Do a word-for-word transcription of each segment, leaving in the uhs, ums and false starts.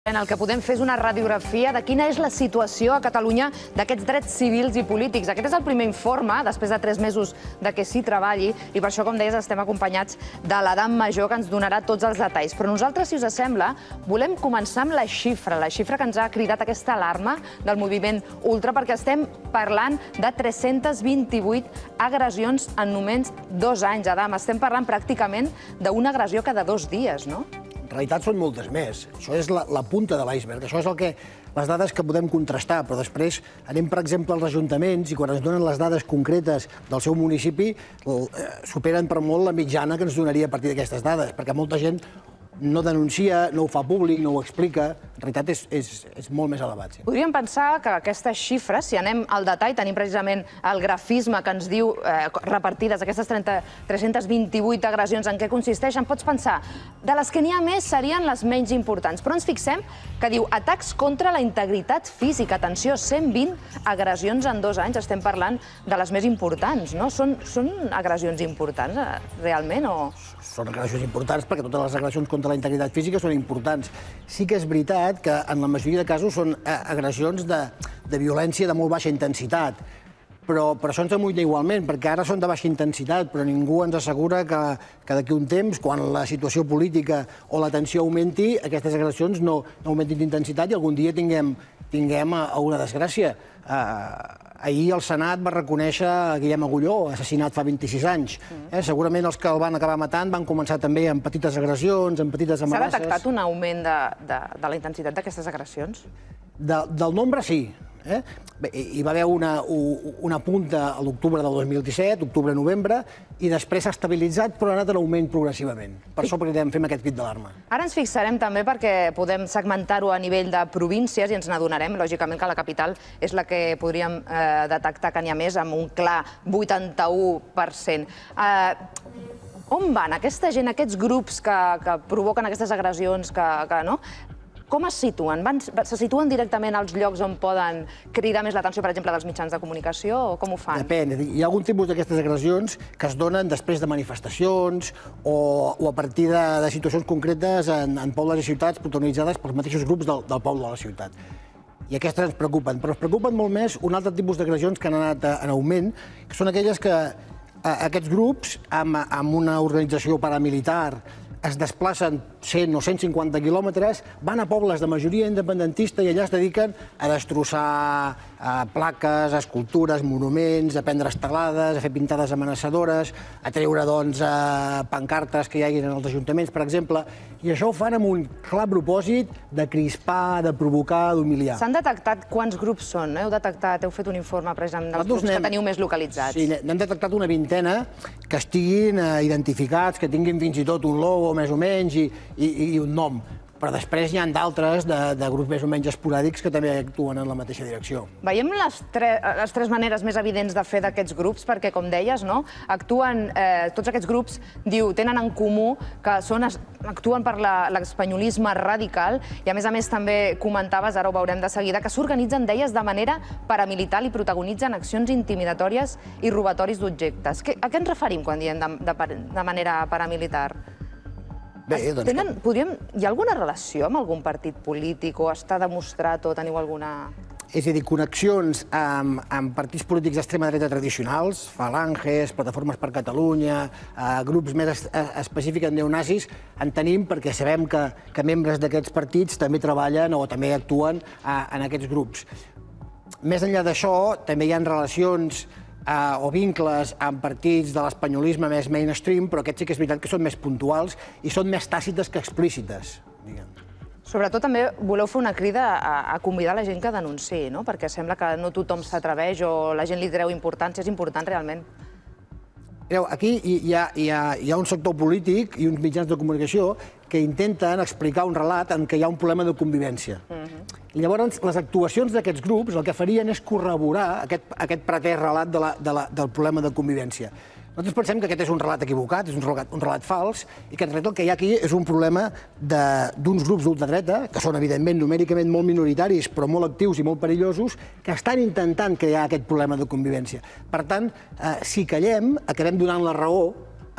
En el que podem fer és una radiografia de quina és la situació a Catalunya d'aquests drets civils i polítics. Aquest és el primer informe, després de tres mesos de que s'hi treballi, i per això, com deies, estem acompanyats de l'Adam Majó, que ens donarà tots els detalls. Però nosaltres, si us sembla, volem començar amb la xifra, la xifra que ens ha cridat aquesta alarma del moviment ultra, perquè estem parlant de tres-centes vint-i-vuit agressions en només dos anys, Adam. Estem parlant pràcticament d'una agressió cada dos dies, no? En realitat són moltes més. Això és la, la punta de l'iceberg. Això és el que, les dades que podem contrastar, però després anem, per exemple, als ajuntaments i quan ens donen les dades concretes del seu municipi superen per molt la mitjana que ens donaria a partir d'aquestes dades, perquè molta gent no denuncia, no ho fa públic, no ho explica. En realitat és, és, és molt més elevat. Sí. Podríem pensar que aquestes xifres, si anem al detall, tenim precisament el grafisme que ens diu eh, repartides aquestes tres-centes vint-i-vuit agressions, en què consisteixen. Pots pensar, de les que n'hi ha més serien les menys importants, però ens fixem que diu atacs contra la integritat física. Atenció, cent vint agressions en dos anys, estem parlant de les més importants, no? Són, són agressions importants, eh, realment, o...? Són agressions importants perquè totes les agressions contra la integritat física són importants. Sí que és veritat que en la majoria de casos són agressions de, de violència de molt baixa intensitat, però, però això ens amoïna igualment, perquè ara són de baixa intensitat, però ningú ens assegura que, que d'aquí un temps, quan la situació política o la tensió augmenti, aquestes agressions no, no augmentin d'intensitat i algun dia tinguem, tinguem una desgràcia. Uh, ahir el Senat va reconèixer Guillem Agulló, assassinat fa vint-i-sis anys. Eh? Segurament els que el van acabar matant van començar també amb petites agressions, amb petites amenaces. S'ha detectat un augment de, de, de la intensitat d'aquestes agressions? De, del nombre, sí. Eh? Bé, hi va haver una, una punta a l'octubre del dos mil disset, octubre-novembre, i després s'ha estabilitzat, però ha anat en augment progressivament. Per això fem aquest crit d'alarma. Ara ens fixarem també perquè podem segmentar-ho a nivell de províncies i ens n'adonarem, lògicament, que la capital és la que podríem eh, detectar que n'hi ha més, amb un clar vuitanta-u per cent. Eh, on van aquesta gent, aquests grups que, que provoquen aquestes agressions, que, que no? Com es situen? Van, se situen directament als llocs on poden cridar més l'atenció, per exemple, dels mitjans de comunicació, o com ho fan? Depèn. Hi ha algun tipus d'aquestes agressions que es donen després de manifestacions o, o a partir de, de situacions concretes en, en pobles i ciutats protagonitzades pels mateixos grups del, del poble de la ciutat. I aquestes ens preocupen. Però ens preocupen molt més un altre tipus d'agressions que han anat en augment, que són aquelles que a, aquests grups, amb, amb una organització paramilitar, es desplacen cent o cent cinquanta quilòmetres, van a pobles de majoria independentista i allà es dediquen a destrossar eh, plaques, escultures, monuments, a prendre estelades, a fer pintades amenaçadores, a treure doncs, eh, pancartes que hi hagi en els ajuntaments, per exemple, i això ho fan amb un clar propòsit de crispar, de provocar, d'humiliar. S'han detectat quants grups són? Heu detectat, heu fet un informe precisament dels grups que teniu més localitzats? Sí, n'hem detectat una vintena que estiguin eh, identificats, que tinguin fins i tot un logo més o menys i, i, i un nom. Però després hi ha d'altres, de, de grups més o menys esporàdics, que també actuen en la mateixa direcció. Veiem les, tre les tres maneres més evidents de fer d'aquests grups, perquè, com deies, no? actuen, eh, tots aquests grups, diu, tenen en comú que són, actuen per l'espanyolisme radical i, a més a més, també comentaves, ara ho veurem de seguida, que s'organitzen, deies, de manera paramilitar i protagonitzen accions intimidatòries i robatoris d'objectes. A què ens referim quan diem de, de, de manera paramilitar? Bé, doncs... Tenen, podríem, hi ha alguna relació amb algun partit polític o està demostrat o teniu alguna... És a dir, connexions amb, amb partits polítics d'extrema dreta tradicionals, falanges, plataformes per Catalunya, eh, grups més es, específics neonazis, en tenim perquè sabem que, que membres d'aquests partits també treballen o també actuen eh, en aquests grups. Més enllà d'això, també hi ha relacions Uh, o vincles amb partits de l'espanyolisme més mainstream, però aquests sí que és veritat que són més puntuals i són més tàcites que explícites, diguem. Sobretot també voleu fer una crida a, a convidar la gent que denunciï, no? Perquè sembla que no tothom s'atreveix o la gent li treu importància. És important realment. Mireu, aquí hi ha, hi, ha, hi ha un sector polític i uns mitjans de comunicació que intenten explicar un relat en què hi ha un problema de convivència. Uh-huh. I llavors, les actuacions d'aquests grups el que farien és corroborar aquest, aquest pretès relat de la, de la, del problema de convivència. Nosaltres pensem que aquest és un relat equivocat, és un relat, un relat fals, i que en realitat el que hi ha aquí és un problema d'uns grups d'ultradreta, que són evidentment numèricament molt minoritaris, però molt actius i molt perillosos, que estan intentant crear aquest problema de convivència. Per tant, eh, si callem, acabem donant la raó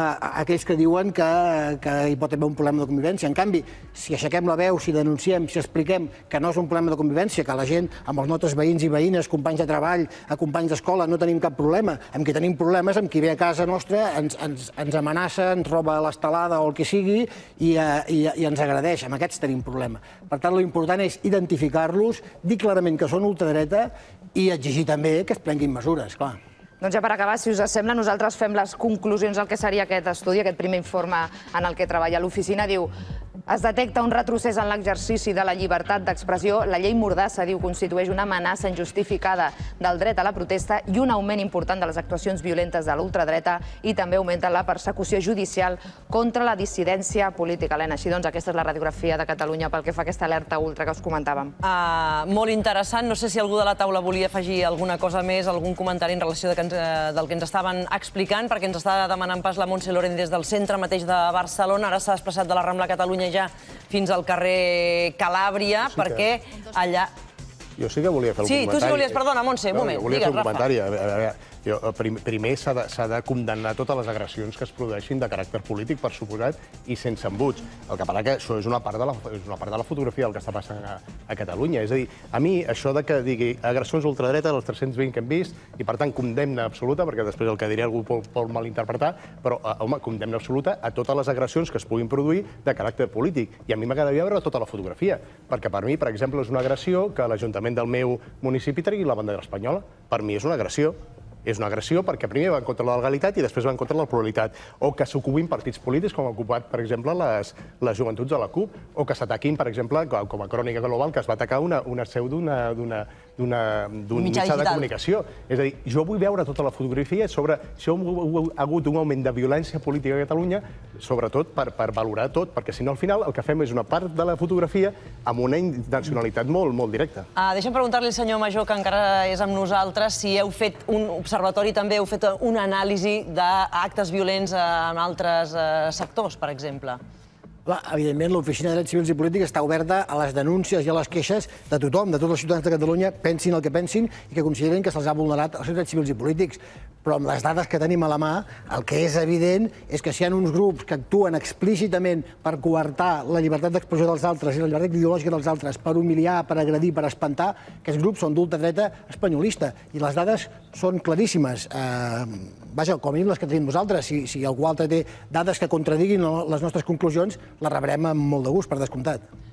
aquells que diuen que hi pot haver un problema de convivència. En canvi, si aixequem la veu, si denunciem, si expliquem que no és un problema de convivència, que la gent, amb els nostres veïns i veïnes, companys de treball, companys d'escola, no tenim cap problema. Amb qui tenim problemes, amb qui ve a casa nostra, ens amenaça, ens roba l'estelada o el que sigui i ens agredeix. Amb aquests tenim problema. Per tant, l'important és identificar-los, dir clarament que són ultradreta i exigir també que es prenguin mesures, clar. Doncs ja per acabar, si us sembla, nosaltres fem les conclusions del que seria aquest estudi, aquest primer informe en el que treballa l'oficina. Diu: es detecta un retrocés en l'exercici de la llibertat d'expressió, la llei Mordassa, diu, constitueix una amenaça injustificada del dret a la protesta i un augment important de les actuacions violentes de l'ultradreta i també augmenta la persecució judicial contra la dissidència política. Helena, així doncs, aquesta és la radiografia de Catalunya pel que fa a aquesta alerta ultra que us comentàvem. Molt interessant. No sé si algú de la taula volia afegir alguna cosa més, algun comentari en relació del que ens estaven explicant, perquè ens està demanant pas la Montse Loren des del centre mateix de Barcelona. Ara s'ha desplaçat de la Rambla Catalunya ja fins al carrer Calàbria, perquè allà... Jo sí que volia fer el comentari. Sí, tu sí que volies, perdona, Montse, un moment. Volia fer un comentari. Primer s'ha de condemnar totes les agressions que es produeixin de caràcter polític, per suposat, i sense embuts. El que passa que això és una part de la fotografia del que està passant a Catalunya. És a dir, a mi això de que digui agressions ultradreta, els tres-cents vint que hem vist, i per tant condemna absoluta, perquè després el que diré algú pot malinterpretar, però, home, condemna absoluta a totes les agressions que es puguin produir de caràcter polític. I a mi m'agradaria veure tota la fotografia, perquè per mi, per exemple, és una agressió que l'Ajuntament del meu municipi tregui la bandera espanyola. Per mi és una agressió. És una agressió perquè primer va en contra de la legalitat i després va en contra de la pluralitat. O que s'ocupin partits polítics, com ha ocupat, per exemple, les joventuts de la CUP, o que s'ataquin, per exemple, com a Crònica Global, que es va atacar una seu d'un mitjà de comunicació. És a dir, jo vull veure tota la fotografia sobre si ha hagut un augment de violència política a Catalunya, sobretot per valorar tot, perquè si no, al final, el que fem és una part de la fotografia amb una intencionalitat molt, molt directa. Deixa'm preguntar-li al senyor Major, que encara és amb nosaltres, si heu fet un observatori, també heu fet una anàlisi d'actes violents en altres sectors, per exemple. Evidentment, l'Oficina de Drets Civils i Polítics està oberta a les denúncies i a les queixes de tothom, de tots els ciutadans de Catalunya, pensin el que pensin i que consideren que se'ls ha vulnerat els seus drets civils i polítics. Però amb les dades que tenim a la mà, el que és evident és que si hi ha uns grups que actuen explícitament per coartar la llibertat d'expressió dels altres i la llibertat ideològica dels altres, per humiliar, per agredir, per espantar, aquests grups són d'ultradreta espanyolista. I les dades són claríssimes. Vaja, com a mínim les que tenim nosaltres. Si algú altre té dades que contradiguin les nostres conclusions, les rebrem amb molt de gust, per descomptat.